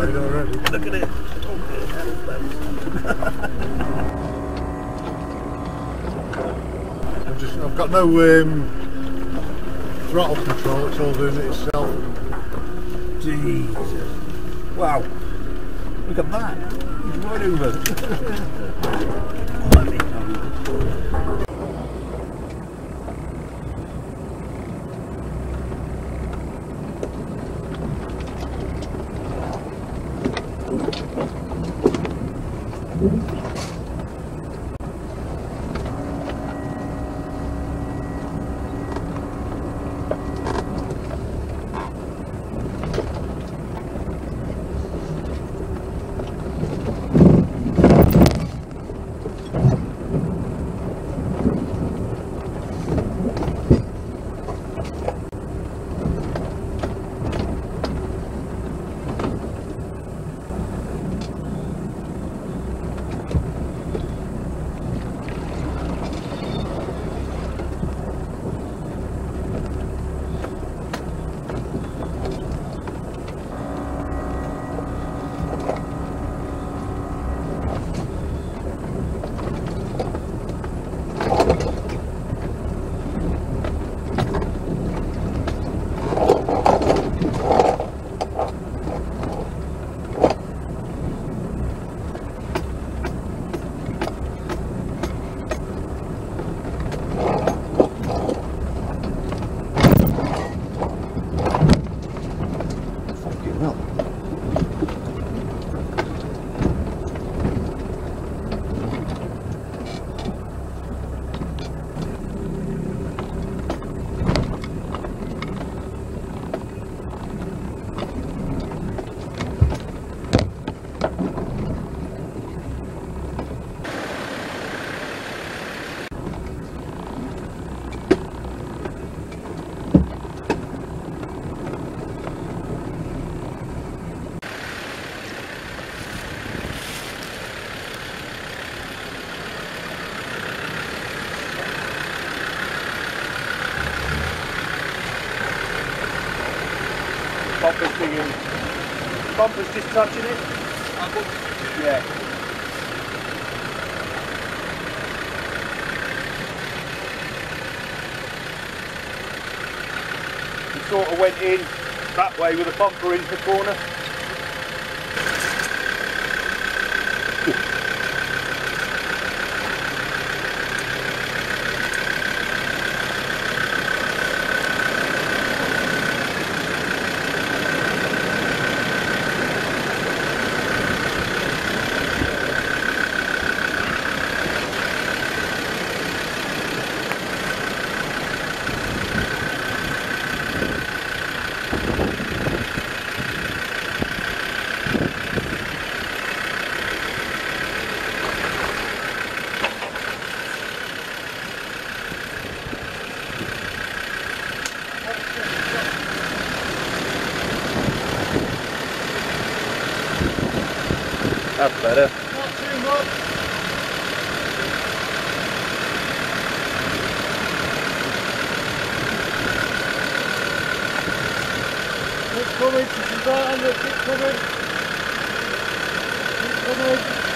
outside already. Look at it. I've got no throttle control, it's all doing it itself. Jesus. Wow. Look at that. He's right over. Bumper's just touching it. Yeah. He sort of went in that way with the bumper into the corner. That's better. Not too much. Keep coming, she's right on the keep coming. Keep coming.